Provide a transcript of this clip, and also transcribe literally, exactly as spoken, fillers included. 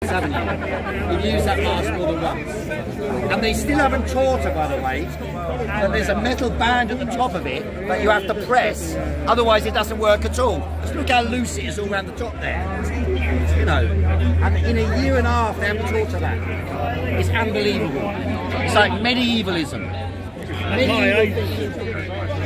haven't you? You've used that mask more than once. And they still haven't taught her, by the way, that there's a metal band at the top of it that you have to press, otherwise it doesn't work at all. Just look how loose it is all around the top there. You know, and in a year and a half they haven't taught her that. It's unbelievable. It's like medievalism. Medieval thinking.